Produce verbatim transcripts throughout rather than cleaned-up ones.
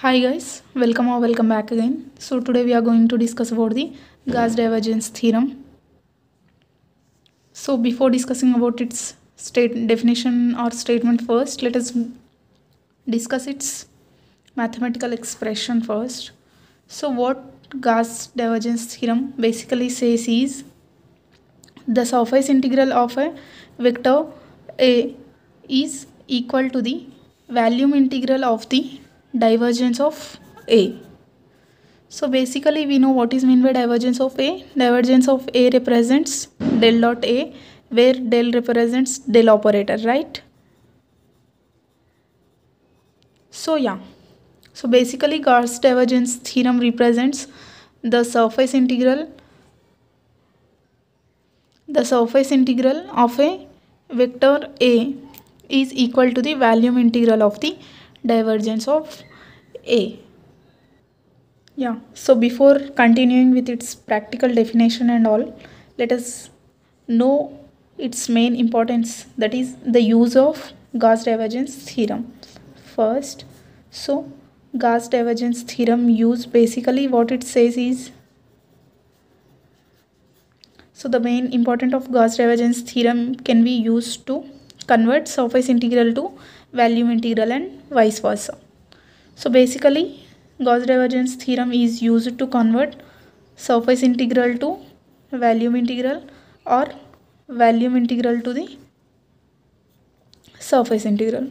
Hi guys, welcome or welcome back again. So today we are going to discuss about the Gauss divergence theorem. So before discussing about its state definition or statement first, let us discuss its mathematical expression first. So what Gauss divergence theorem basically says is the surface integral of a vector A is equal to the volume integral of the divergence of A. So basically we know what is meant by divergence of A. Divergence of A represents del dot A, where del represents del operator, right? So yeah, so basically Gauss divergence theorem represents the surface integral the surface integral of a vector A is equal to the volume integral of the divergence of A. Yeah, so before continuing with its practical definition and all, let us know its main importance, that is the use of Gauss divergence theorem first. So Gauss divergence theorem use, basically what it says is, so the main important of Gauss divergence theorem can be used to convert surface integral to volume integral and vice versa. So basically Gauss divergence theorem is used to convert surface integral to volume integral or volume integral to the surface integral.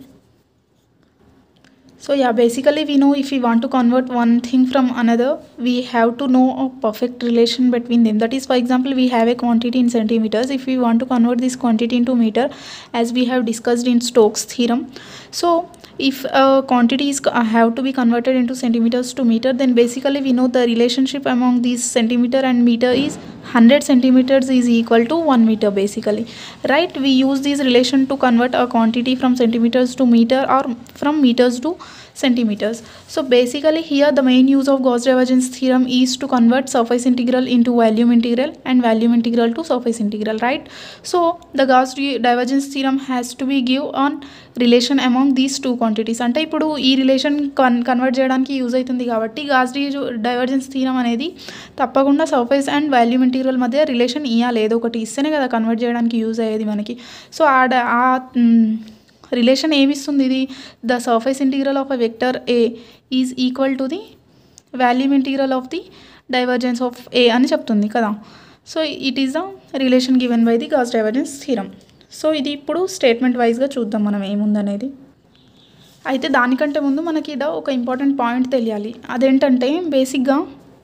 So yeah, basically we know if we want to convert one thing from another, we have to know a perfect relation between them. That is, for example, we have a quantity in centimeters. If we want to convert this quantity into meter, as we have discussed in Stokes theorem, so if a quantity is uh, have to be converted into centimeters to meter, then basically we know the relationship among these centimeter and meter is one hundred centimeters is equal to one meter basically, right? We use this relation to convert a quantity from centimeters to meter or from meters to centimeters. So basically here the main use of Gauss divergence theorem is to convert surface integral into volume integral and volume integral to surface integral, right? So the Gauss divergence theorem has to be give on relation among these two quantities. అంటే ఇప్పుడు ఈ relation కన్ convert చేయడానికి use అవుతుంది కాబట్టి gas divergence theorem అనేది తప్పకుండా surface and volume integral మధ్య రిలేషన్ ఇవ్వాలి, ఏదో ఒకటి ఇస్తేనే కదా కన్వర్ట్ చేయడానికి యూజ్ అయ్యేది మనకి. సో ఆ రిలేషన్ ఏమిస్తుంది, ఇది the surface integral of a vector A is equal to the volume integral of the divergence of A అని చెప్తుంది కదా. So it is the relation given by the Gauss divergence theorem. So ఇది ఇప్పుడు statement వైజ్గా చూద్దాం మనం ఏముందనేది. అయితే దానికంటే ముందు మనకి ఇక్కడ ఒక ఇంపార్టెంట్ పాయింట్ తెలియాలి. అదేంటంటే బేసిక్గా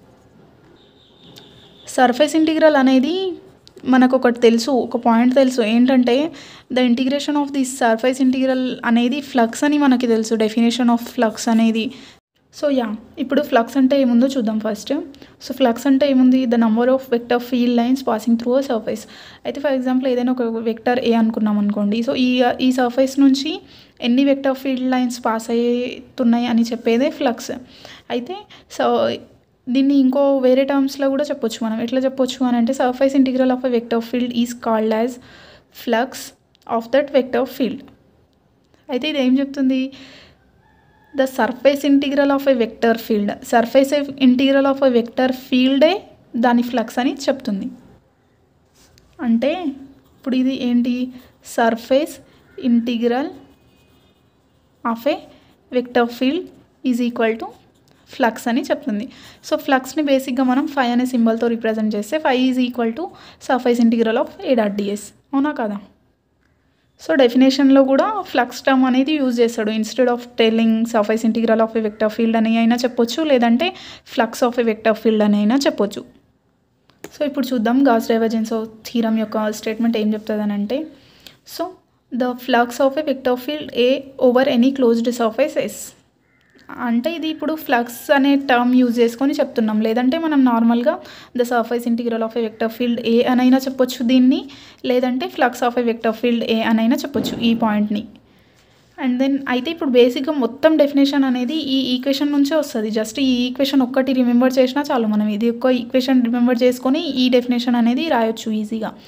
సర్ఫేస్ ఇంటిగ్రల్ అనేది మనకు ఒకటి తెలుసు, ఒక పాయింట్ తెలుసు, ఏంటంటే the integration of the surface integral అనేది ఫ్లక్స్ అని మనకి తెలుసు, డెఫినేషన్ ఆఫ్ ఫ్లక్స్ అనేది. సో యా, ఇప్పుడు ఫ్లక్స్ అంటే ఏముందో చూద్దాం ఫస్ట్. సో ఫ్లక్స్ అంటే ఏముంది, the number of vector field lines passing through a surface. అయితే ఫర్ ఎగ్జాంపుల్ ఏదైనా ఒక వెక్టర్ ఏ అనుకున్నాం అనుకోండి, సో ఈ ఈ సర్ఫేస్ నుంచి ఎన్ని వెక్టర్ ఫీల్డ్ లైన్స్ పాస్ అవుతున్నాయి అని చెప్పేదే ఫ్లక్స్. అయితే సో దీన్ని ఇంకో వేరే టర్మ్స్లో కూడా చెప్పొచ్చు మనం. ఎట్లా చెప్పొచ్చు అని అంటే, surface integral of a vector field is called as flux of that vector field. అయితే ఇది ఏం చెప్తుంది, the surface integral of a vector field, surface integral of a vector ఫీల్డే దాని ఫ్లక్స్ అని చెప్తుంది. అంటే ఇప్పుడు ఇది ఏంటి, surface integral of A vector field is equal to flux అని చెప్తుంది. సో ఫ్లక్స్ని బేసిక్గా మనం ఫై అనే సింబల్తో రిప్రజెంట్ చేస్తే phi is equal to surface integral of A dot ds, అవునా కదా. సో డెఫినేషన్లో కూడా ఫ్లక్స్ టర్మ్ అనేది యూజ్ చేస్తాడు. Instead of telling surface integral of a vector field అని అయినా చెప్పొచ్చు, లేదంటే flux of a vector field అని అయినా చెప్పొచ్చు. సో ఇప్పుడు చూద్దాం గాస్ డైవర్జెన్స్ థీరం యొక్క స్టేట్మెంట్ ఏం చెప్తుంది అని అంటే, so the flux of a vector field A over any closed surface yes. అంటే ఇది ఇప్పుడు ఫ్లక్స్ అనే టర్మ్ యూజ్ చేసుకొని చెప్తున్నాం, లేదంటే మనం నార్మల్గా the surface integral of a vector field A అనైనా చెప్పొచ్చు దీన్ని, లేదంటే flux of a vector field A అనైనా చెప్పొచ్చు ఈ పాయింట్ని. అండ్ దెన్ అయితే ఇప్పుడు బేసిక్గా మొత్తం డెఫినేషన్ అనేది ఈ ఈక్వేషన్ నుంచే వస్తుంది. జస్ట్ ఈ ఈక్వేషన్ ఒక్కటి రిమెంబర్ చేసినా చాలు, మనం ఇది ఒక్క ఈక్వేషన్ రిమెంబర్ చేసుకొని ఈ డెఫినేషన్ అనేది రాయొచ్చు ఈజీగా.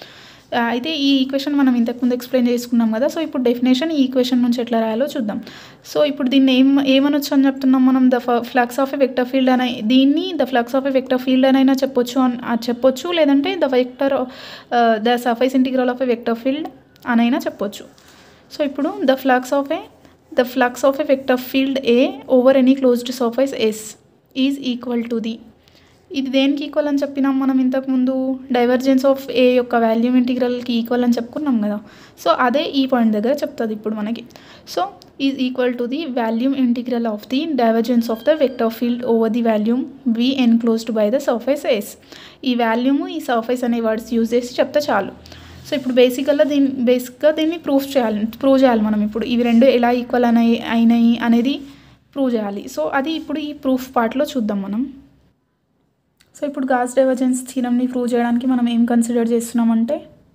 అయితే ఈ ఈక్వేషన్ మనం ఇంతకుముందు ఎక్స్ప్లెయిన్ చేసుకున్నాం కదా. సో ఇప్పుడు డెఫినేషన్ ఈ ఈక్వేషన్ నుంచి ఎట్లా రాయాలో చూద్దాం. సో ఇప్పుడు దీన్ని ఏం ఏమనొచ్చు అని చెప్తున్నాం మనం, the flux of a vector field అని. దీన్ని the flux of a vector field అనైనా చెప్పొచ్చు అని చెప్పొచ్చు, లేదంటే the vector the surface integral of a vector field అనైనా చెప్పొచ్చు. సో ఇప్పుడు the flux of A the flux of a vector field A over any closed surface S is equal to the. ఇది దేనికి ఈక్వల్ అని చెప్పినాం మనం ఇంతకుముందు, divergence of ఏ యొక్క వాల్యూమ్ ఇంటిగ్రల్కి ఈక్వల్ అని చెప్పుకున్నాం కదా. సో అదే ఈ పాయింట్ దగ్గర చెప్తుంది ఇప్పుడు మనకి. So is equal to the volume integral of the divergence of the vector field over the volume V enclosed by the surface S. ఈ వాల్యూమ్ ఈ సర్ఫేస్ అనే వర్డ్స్ యూజ్ చేసి చెప్తే చాలు. సో ఇప్పుడు బేసికల్గా దీన్ని బేసిక్గా దీన్ని ప్రూఫ్ చేయాలి ప్రూవ్ చేయాలి మనం. ఇప్పుడు ఇవి రెండు ఎలా ఈక్వల్ అయి అయినాయి అనేది ప్రూవ్ చేయాలి. సో అది ఇప్పుడు ఈ ప్రూఫ్ పార్ట్లో చూద్దాం మనం. సో ఇప్పుడు గాస్ డైవర్జెన్స్ థీరమ్ని ప్రూవ్ చేయడానికి మనం ఏం కన్సిడర్ చేస్తున్నామంటే,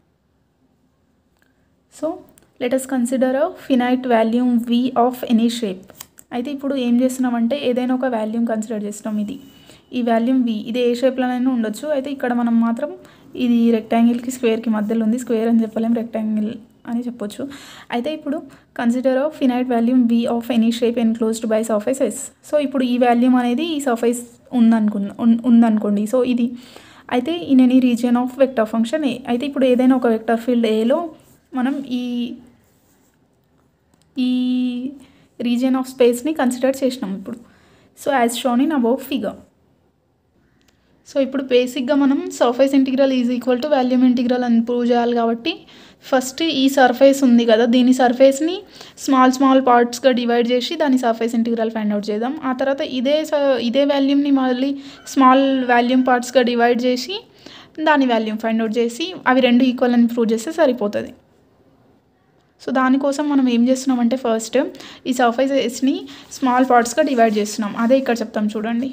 so let us consider a finite volume V of any shape. అయితే ఇప్పుడు ఏం చేస్తున్నామంటే ఏదైనా ఒక వాల్యూమ్ కన్సిడర్ చేస్తున్నాం. ఇది ఈ వాల్యూమ్ వి, ఇది ఏ షేప్లోనైనా ఉండొచ్చు. అయితే ఇక్కడ మనం మాత్రం ఇది రెక్టాంగిల్కి స్క్వేర్కి మధ్యలో ఉంది, స్క్వేర్ అని చెప్పలేం, రెక్టాంగిల్ అని చెప్పొచ్చు. అయితే ఇప్పుడు consider of finite volume V of any shape enclosed by surface S. So ఇప్పుడు ఈ వాల్యూమ్ అనేది ఈ సర్ఫేస్ ఉందనుకున్న ఉందనుకోండి. సో ఇది అయితే in any region of vector function A. అయితే ఇప్పుడు ఏదైనా ఒక వెక్టర్ ఫీల్డ్ ఏలో మనం ఈ ఈ రీజియన్ ఆఫ్ స్పేస్ని కన్సిడర్ చేసినాం ఇప్పుడు. So as shown in above figure. So ఇప్పుడు బేసిక్గా మనం surface integral is equal to volume integral అని ప్రూవ్ చేయాలి కాబట్టి ఫస్ట్ ఈ సర్ఫేస్ ఉంది కదా, దీని సర్ఫేస్ని స్మాల్ స్మాల్ పార్ట్స్గా డివైడ్ చేసి దాని సర్ఫేస్ ఇంటిగ్రల్ ఫైండ్ అవుట్ చేద్దాం. ఆ తర్వాత ఇదే ఇదే వాల్యూమ్ని మళ్ళీ స్మాల్ వాల్యూమ్ పార్ట్స్గా డివైడ్ చేసి దాని వాల్యూమ్ ఫైండ్ అవుట్ చేసి అవి రెండు ఈక్వల్ అని ప్రూవ్ చేస్తే సరిపోతుంది. సో దానికోసం మనం ఏం చేస్తున్నామంటే ఫస్ట్ ఈ సర్ఫేసెస్ని స్మాల్ పార్ట్స్గా డివైడ్ చేస్తున్నాం. అదే ఇక్కడ చెప్తాం చూడండి.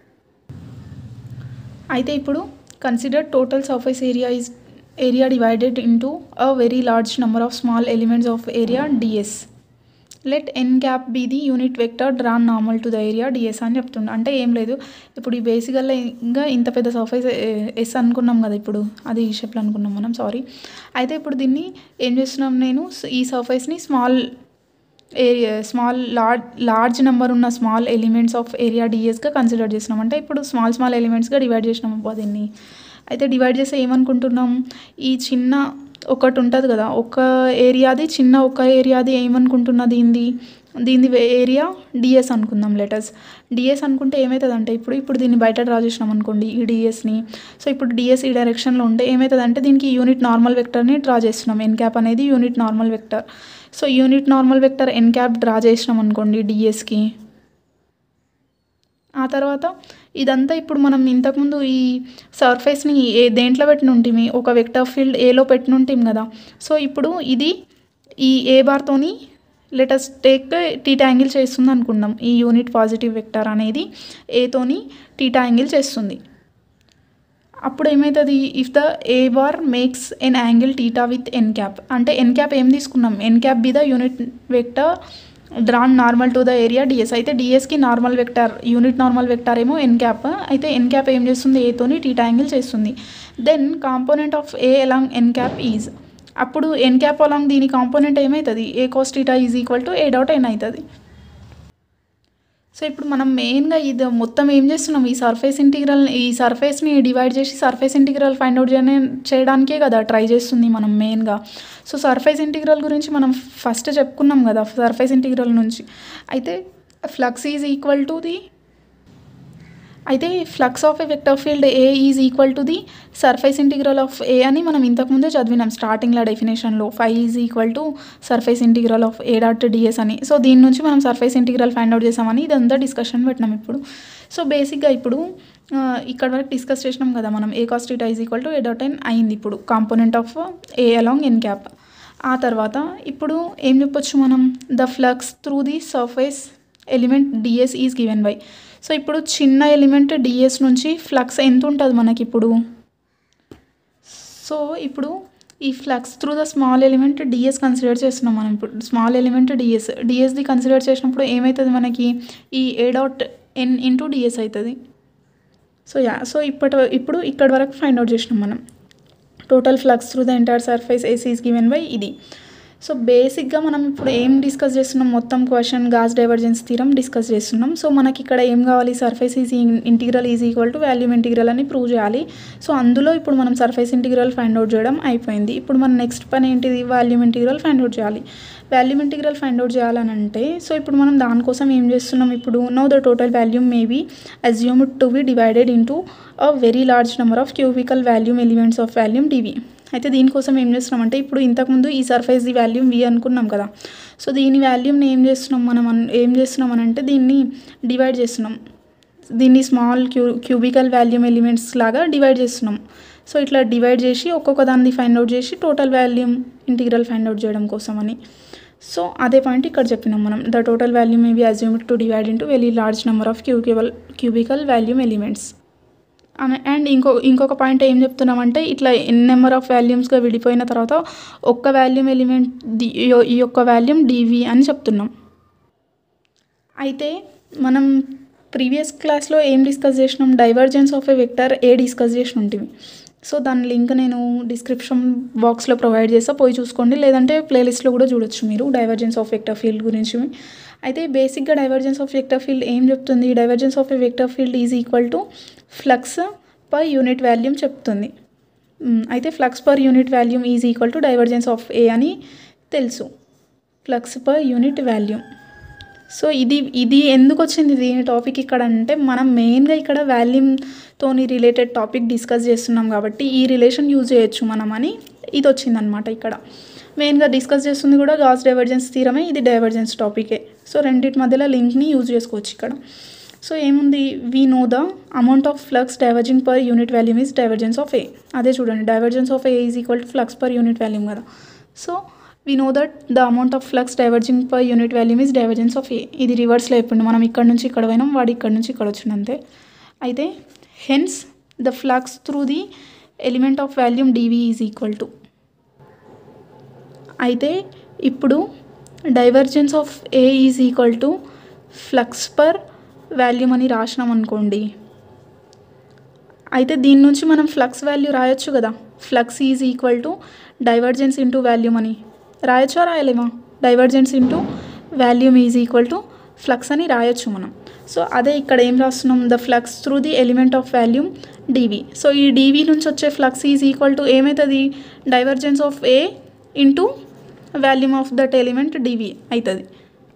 అయితే ఇప్పుడు consider total surface area is area divided into a very large number of small elements of area ds. Let n cap be the unit vector drawn normal to the area ds అని చెప్తుండే. అంటే ఏం లేదు, ఇప్పుడు ఈ బేసికల్గా ఇంకా ఇంత పెద్ద సర్ఫేస్ ఎస్ అనుకున్నాం కదా, ఇప్పుడు అది ఈ షేప్లో అనుకున్నాం మనం, సారీ. అయితే ఇప్పుడు దీన్ని ఏం చేస్తున్నాం, నేను ఈ సర్ఫేస్ని small area small large large number ఉన్న స్మాల్ ఎలిమెంట్స్ ఆఫ్ ఏరియా డిఎస్గా కన్సిడర్ చేసినాం. అంటే ఇప్పుడు స్మాల్ స్మాల్ ఎలిమెంట్స్గా డివైడ్ చేసినాం అబ్బా దీన్ని. అయితే డివైడ్ చేస్తే ఏమనుకుంటున్నాం, ఈ చిన్న ఒకటి ఉంటుంది కదా ఒక ఏరియాది, చిన్న ఒక ఏరియాది ఏమనుకుంటున్నా దీనిది దీని ఏరియా డిఎస్ అనుకుందాం. లెటర్స్ డిఎస్ అనుకుంటే ఏమవుతుందంటే ఇప్పుడు ఇప్పుడు దీన్ని బయట డ్రా చేసినాం అనుకోండి ఈ డిఎస్ని. సో ఇప్పుడు డిఎస్ ఈ డైరెక్షన్లో ఉంటే ఏమవుతుందంటే దీనికి యూనిట్ నార్మల్ వెక్టర్ని డ్రా చేస్తున్నాం. ఎన్ క్యాప్ అనేది unit normal vector. So unit normal vector n cap draw చేసినాం అనుకోండి డిఎస్కి. ఆ తర్వాత ఇదంతా ఇప్పుడు మనం ఇంతకుముందు ఈ సర్ఫేస్ని ఏ దేంట్లో పెట్టిన ఉంటుంది, ఒక వెక్టర్ ఫీల్డ్ ఏలో పెట్టిన ఉంటాం కదా. సో ఇప్పుడు ఇది ఈ ఏ బార్తోని లెటస్ టేక్ టీటా యాంగిల్ చేస్తుంది అనుకుందాం. ఈ యూనిట్ పాజిటివ్ వెక్టర్ అనేది ఏతోని టీటా యాంగిల్ చేస్తుంది. అప్పుడు ఏమవుతుంది, if the A bar makes an angle theta with n cap, అంటే ఎన్ క్యాప్ ఏం తీసుకున్నాం, n cap be the unit vector drawn normal to the area ds. అయితే డిఎస్కి normal vector unit normal vector ఏమో n cap. అయితే n cap ఏం చేస్తుంది, ఏతోని టీటా యాంగిల్ చేస్తుంది. Then component of A along n cap is, అప్పుడు n cap along దీని కాంపోనెంట్ ఏమవుతుంది, A cos theta is equal to A dot n అవుతుంది. సో ఇప్పుడు మనం మెయిన్గా ఇది మొత్తం ఏం చేస్తున్నాం, ఈ సర్ఫేస్ ఇంటిగ్రల్ ఈ సర్ఫేస్ని డివైడ్ చేసి సర్ఫేస్ ఇంటిగ్రల్ ఫైండ్ అవుట్ చేయడానికే కదా ట్రై చేస్తుంది మనం మెయిన్గా. సో సర్ఫేస్ ఇంటిగ్రల్ గురించి మనం ఫస్ట్ చెప్పుకున్నాం కదా సర్ఫేస్ ఇంటిగ్రల్ నుంచి. అయితే flux is equal to the అయితే flux of A vector field A is equal to the surface integral of A అని మనం ఇంతకుముందే చదివినాం స్టార్టింగ్లో డెఫినేషన్లో. Phi is equal to surface integral of A dot ds అని. సో దీని నుంచి మనం సర్ఫేస్ ఇంటిగ్రల్ ఫైండ్ అవుట్ చేసామని ఇదంతా డిస్కషన్ పెట్టినాం ఇప్పుడు. సో బేసిక్గా ఇప్పుడు ఇక్కడ వరకు డిస్కస్ చేసినాం కదా మనం, A cos theta is equal to A dot n అయింది ఇప్పుడు component of A along n cap. ఆ తర్వాత ఇప్పుడు ఏం చెప్పొచ్చు మనం, the flux through the surface element ds is given by. So ఇప్పుడు చిన్న ఎలిమెంట్ డిఎస్ నుంచి ఫ్లక్స్ ఎంత ఉంటుంది మనకి ఇప్పుడు. సో ఇప్పుడు ఈ flux through the small element d s consider చేస్తున్నాం మనం. ఇప్పుడు స్మాల్ ఎలిమెంట్ డిఎస్ డిఎస్ది కన్సిడర్ చేసినప్పుడు ఏమవుతుంది మనకి, ఈ A dot n into d s అవుతుంది. సో యా సో ఇప్పటి ఇప్పుడు ఇక్కడ వరకు ఫైండ్ అవుట్ చేసినాం మనం. Total flux through the entire surface AC is given by ఇది. సో బేసిక్గా మనం ఇప్పుడు ఏం డిస్కస్ చేస్తున్నాం, మొత్తం question Gauss divergence theorem discuss చేస్తున్నాం. సో మనకి ఇక్కడ ఏం కావాలి, surface is integral is equal to volume integral అని ప్రూవ్ చేయాలి. సో అందులో ఇప్పుడు మనం సర్ఫేస్ ఇంటిగ్రల్ ఫైండ్ అవుట్ చేయడం అయిపోయింది. ఇప్పుడు మన నెక్స్ట్ పని ఏంటిది, వాల్యూమ్ ఇంటిగ్రల్ ఫైండ్ అవుట్ చేయాలి. వాల్యూమ్ ఇంటిగ్రల్ ఫైండ్ అవుట్ చేయాలని అంటే సో ఇప్పుడు మనం దానికోసం ఏం చేస్తున్నాం, ఇప్పుడు know the total volume may be assumed to be divided into a very large number of cubical volume elements of volume d v. అయితే దీనికోసం ఏం చేస్తున్నామంటే ఇప్పుడు ఇంతకుముందు ఈ సర్ఫేస్ ది వాల్యూమ్ వి అనుకున్నాం కదా. సో దీని వాల్యూమ్ని ఏం చేస్తున్నాం మనం ఏం చేస్తున్నాం అని అంటే దీన్ని డివైడ్ చేస్తున్నాం, దీన్ని small cu cubical volume elements లాగా డివైడ్ చేస్తున్నాం. సో ఇట్లా డివైడ్ చేసి ఒక్కొక్క దాన్ని ఫైండ్ అవుట్ చేసి total volume integral find out చేయడం కోసం అని. సో అదే పాయింట్ ఇక్కడ చెప్పినాం మనం, the total volume may be assumed to divide into very large number of cubical cubical volume elements. And ఇంకో ఇంకొక పాయింట్ ఏం చెప్తున్నామంటే ఇట్లా ఎన్ నెంబర్ ఆఫ్ వాల్యూమ్స్గా విడిపోయిన తర్వాత ఒక్క వాల్యూమ్ ఎలిమెంట్ ది ఈ యొక్క వాల్యూమ్ డివి అని చెప్తున్నాం. అయితే మనం ప్రీవియస్ క్లాస్లో ఏం డిస్కస్ చేసినాం, divergence of A vector A discuss చేసి ఉంటుంది. సో దాని లింక్ నేను డిస్క్రిప్షన్ బాక్స్లో ప్రొవైడ్ చేస్తా, పోయి చూసుకోండి, లేదంటే ప్లేలిస్ట్లో కూడా చూడొచ్చు మీరు డైవర్జెన్స్ ఆఫ్ వెక్టర్ ఫీల్డ్ గురించి. అయితే బేసిక్గా డైవర్జెన్స్ ఆఫ్ వెక్టర్ ఫీల్డ్ ఏం చెప్తుంది, divergence of A vector field is equal to flux per unit volume చెప్తుంది. అయితే flux per unit volume is equal to divergence of A అని తెలుసు, flux per unit volume. So ఇది ఇది ఎందుకు వచ్చింది దీని టాపిక్ ఇక్కడ అంటే మనం మెయిన్గా ఇక్కడ వాల్యూమ్తోని రిలేటెడ్ టాపిక్ డిస్కస్ చేస్తున్నాం కాబట్టి ఈ రిలేషన్ యూజ్ చేయొచ్చు మనం అని ఇది వచ్చిందనమాట. ఇక్కడ మెయిన్గా డిస్కస్ చేస్తుంది కూడా గాస్ డైవర్జెన్స్ థీరమే, ఇది డైవర్జెన్స్ టాపికే. సో రెండింటి మధ్యలో లింక్ని యూజ్ చేసుకోవచ్చు ఇక్కడ. సో ఏముంది, we know the amount of flux diverging per unit volume is divergence of A. అదే చూడండి, divergence of A is equal to flux per unit volume కదా. So we know that the amount of flux diverging per unit volume is divergence of A. ఇది రివర్స్లో అయిపోయింది, మనం ఇక్కడ నుంచి ఇక్కడ పోయినాం, వాడు ఇక్కడ నుంచి ఇక్కడ వచ్చింది అంతే. అయితే hence the flux through the element of volume d v is equal to. అయితే ఇప్పుడు divergence of A is equal to flux per volume అని రాసినాం అనుకోండి. అయితే దీని నుంచి మనం ఫ్లక్స్ వాల్యూ రాయొచ్చు కదా, flux is equal to divergence into volume అని రాయొచ్చా రాయలేమా, divergence into volume is equal to flux అని రాయొచ్చు మనం. సో అదే ఇక్కడ ఏం రాస్తున్నాం, the flux through the element of volume d v. So ఈ డివి నుంచి వచ్చే ఫ్లక్స్ ఈజ్ ఈక్వల్ టు ఏమవుతుంది, divergence of A into volume of that element d v అవుతుంది.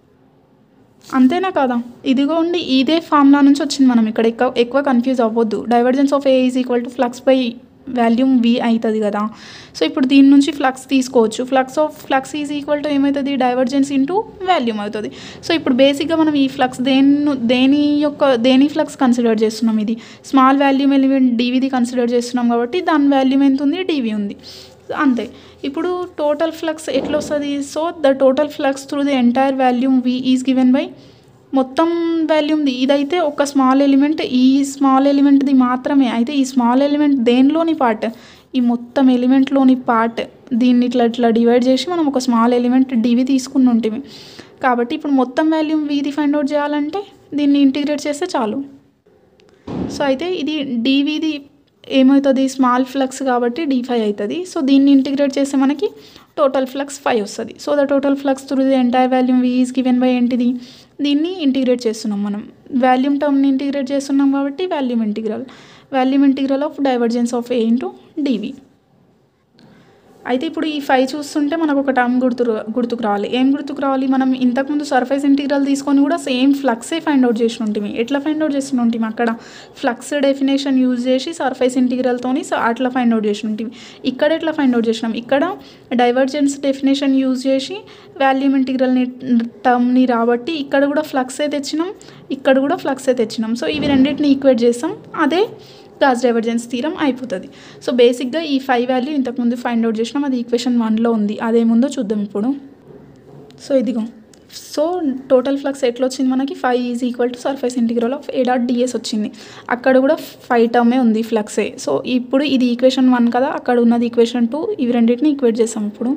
అంతేనా కాదా, ఇదిగోండి ఇదే ఫార్ములా నుంచి వచ్చింది, మనం ఇక్కడ ఎక్కువ ఎక్కువ కన్ఫ్యూజ్ అవ్వద్దు. Divergence of A is equal to flux by volume V అవుతుంది కదా. సో ఇప్పుడు దీని నుంచి ఫ్లక్స్ తీసుకోవచ్చు, flux of flux is equal to ఏమవుతుంది, డైవర్జెన్స్ ఇంటూ వాల్యూమ్ అవుతుంది. సో ఇప్పుడు బేసిక్గా మనం ఈ ఫ్లక్స్ దేని దేని యొక్క దేని ఫ్లక్స్ కన్సిడర్ చేస్తున్నాం, ఇది స్మాల్ వాల్యూమ్ ఎలిమెంట్ డివిది కన్సిడర్ చేస్తున్నాం కాబట్టి దాని వాల్యూమ్ ఎంత ఉంది, డివి ఉంది అంతే. ఇప్పుడు టోటల్ ఫ్లక్స్ ఎట్లా వస్తుంది, so the total flux through the entire volume V is given by మొత్తం వాల్యూమ్ది. ఇదైతే ఒక స్మాల్ ఎలిమెంట్, ఈ స్మాల్ ఎలిమెంట్ది మాత్రమే. అయితే ఈ స్మాల్ ఎలిమెంట్ దేనిలోని పార్ట్, ఈ మొత్తం ఎలిమెంట్లోని పార్ట్. దీన్ని ఇట్లా ఇట్లా డివైడ్ చేసి మనం ఒక స్మాల్ ఎలిమెంట్ డివి తీసుకుని ఉంటుంది కాబట్టి ఇప్పుడు మొత్తం వాల్యూమ్ విది ఫైండ్ అవుట్ చేయాలంటే దీన్ని ఇంటిగ్రేట్ చేస్తే చాలు. సో అయితే ఇది డివిది ఏమవుతుంది, స్మాల్ ఫ్లక్స్ కాబట్టి డి ఫైవ్ అవుతుంది. సో దీన్ని ఇంటిగ్రేట్ చేస్తే మనకి టోటల్ ఫ్లక్స్ ఫైవ్ వస్తుంది. So the total flux through the entire volume V is given by ఏంటిది, దీన్ని ఇంటిగ్రేట్ చేస్తున్నాం మనం, వాల్యూమ్ టర్మ్ని ఇంటిగ్రేట్ చేస్తున్నాం కాబట్టి volume integral volume integral of divergence of A into d v. అయితే ఇప్పుడు ఈ ఫైవ్ చూస్తుంటే మనకు ఒక టర్మ్ గుర్తు గుర్తుకు రావాలి. ఏం గుర్తుకు రావాలి, మనం ఇంతకుముందు సర్ఫేస్ ఇంటిగ్రల్ తీసుకొని కూడా సేమ్ ఫ్లక్సే ఫైండ్ అవుట్ చేసి ఉంటుంది. ఎట్లా ఫైండ్ అవుట్ చేసి ఉంటుంది, అక్కడ ఫ్లక్స్ డెఫినేషన్ యూజ్ చేసి సర్ఫేస్ ఇంటిగ్రల్తోని అట్లా ఫైండ్ అవుట్ చేసి ఉంటుంది. ఇక్కడ ఎట్లా ఫైండ్ అవుట్ చేసినాం, ఇక్కడ డైవర్జెన్స్ డెఫినేషన్ యూజ్ చేసి వాల్యూమ్ ఇంటిగ్రల్ని టర్మ్ని రాబట్టి ఇక్కడ కూడా ఫ్లక్సే తెచ్చినాం, ఇక్కడ కూడా ఫ్లక్సే తెచ్చినాం. సో ఇవి రెండింటిని ఈక్వేట్ చేస్తాం, అదే గాస్ డైవర్జెన్స్ థీరం అయిపోతుంది. సో బేసిక్గా ఈ ఫైవ్ వాల్యూ ఇంతకుముందు ఫైండ్ అవుట్ చేసినాం, అది ఈక్వేషన్ వన్లో ఉంది, అదేముందో చూద్దాం ఇప్పుడు. సో ఇదిగో, సో టోటల్ ఫ్లక్స్ ఎట్లా వచ్చింది మనకి, five is equal to surface integral of A dot d s వచ్చింది. అక్కడ కూడా ఫైవ్ టర్మే ఉంది ఫ్లక్సే. సో ఇప్పుడు ఇది ఈక్వేషన్ వన్ కదా, అక్కడ ఉన్నది ఈక్వేషన్ టూ, ఇవి రెండింటిని ఈక్వేట్ చేస్తాం ఇప్పుడు.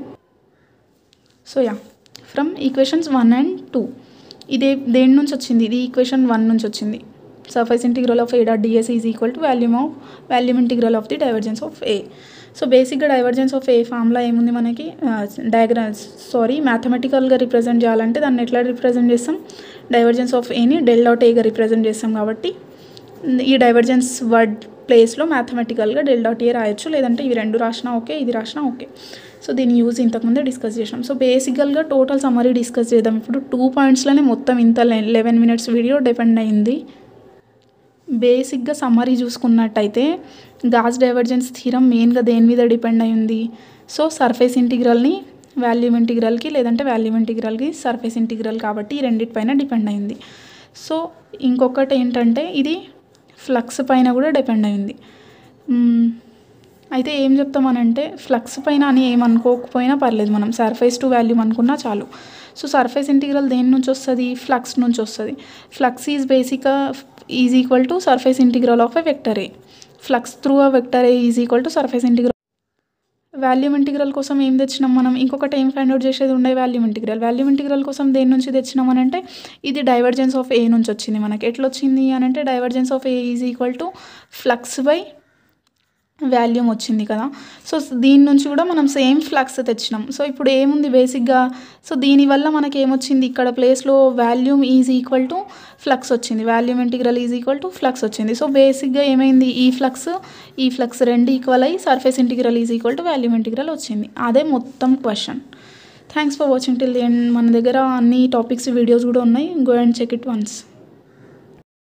So yeah, from equations one and two, ఇదే దేని నుంచి వచ్చింది, ఇది ఈక్వేషన్ వన్ నుంచి వచ్చింది. Surface integral of A dot d s is equal to volume of volume integral of the divergence of A. So బేసిక్గా డైవర్జెన్స్ ఆఫ్ ఏ ఫార్ములా ఏముంది మనకి, డయాగ్రామ్స్ సారీ మ్యాథమెటికల్గా రిప్రజెంట్ చేయాలంటే దాన్ని ఎట్లా రిప్రజెంట్ చేస్తాం, డైవర్జెన్స్ ఆఫ్ ఏని డెల్ డాట్ ఏగా represent చేస్తాం. కాబట్టి ఈ డైవర్జెన్స్ వర్డ్ ప్లేస్లో మ్యాథమెటికల్గా డెల్ డాట్ ఏ రాయొచ్చు, లేదంటే ఇవి రెండు రాసినా ఓకే, ఇది రాసినా ఓకే. సో దీని యూజ్ ఇంతకుముందే డిస్కస్ చేసాం. సో బేసికల్గా టోటల్ సమ్మరీ డిస్కస్ చేద్దాం. ఇప్పుడు టూ పాయింట్స్లోనే మొత్తం ఇంత లెవెన్ మినిట్స్ వీడియో డిపెండ్ అయింది. బేసిక్గా సమ్మరీ చూసుకున్నట్టయితే గాస్ డైవర్జెన్స్ థీరం మెయిన్గా దేని మీద డిపెండ్ అయింది, సో సర్ఫేస్ ఇంటిగ్రల్ని వాల్యూమ్ ఇంటిగ్రల్కి, లేదంటే వాల్యూమ్ ఇంటిగ్రల్కి సర్ఫేస్ ఇంటిగ్రల్, కాబట్టి ఈ రెండింటిపైన డిపెండ్ అయింది. సో ఇంకొకటి ఏంటంటే ఇది ఫ్లక్స్ పైన కూడా డిపెండ్ అయింది. అయితే ఏం చెప్తామనంటే ఫ్లక్స్ పైన అని ఏమనుకోకపోయినా పర్లేదు, మనం సర్ఫేస్ టు వాల్యూమ్ అనుకున్నా చాలు. సో సర్ఫేస్ ఇంటిగ్రల్ దేని నుంచి వస్తుంది, ఫ్లక్స్ నుంచి వస్తుంది. ఫ్లక్స్ ఈజ్ బేసిక్గా is equal to surface integral of a vector A. Flux through a vector A is equal to surface integral. Volume integral కోసం ఏం తెచ్చినాం మనం, ఇంకొకటి ఏం ఫైండ్ అవుట్ చేసేది ఉండే వాల్యూమ్ ఇంటిగ్రల్. వాల్యూమ్ ఇంటిగ్రల్ కోసం దేని నుంచి తెచ్చినాం అని అంటే ఇది డైవర్జెన్స్ ఆఫ్ ఏ నుంచి వచ్చింది మనకి. ఎట్లా వచ్చింది అని అంటే divergence of A is equal to flux by volume వచ్చింది కదా. సో దీని నుంచి కూడా మనం సేమ్ ఫ్లక్స్ తెచ్చినాం. సో ఇప్పుడు ఏముంది బేసిక్గా, సో దీనివల్ల మనకి ఏమొచ్చింది, ఇక్కడ ప్లేస్లో volume is equal to flux వచ్చింది, volume integral is equal to flux వచ్చింది. సో బేసిక్గా ఏమైంది, ఈ ఫ్లక్స్ ఈ ఫ్లక్స్ రెండు ఈక్వల్ అయ్యి surface integral is equal to volume integral వచ్చింది. అదే మొత్తం question. Thanks for watching till the end. మన దగ్గర అన్ని టాపిక్స్ వీడియోస్ కూడా ఉన్నాయి, go and check it once.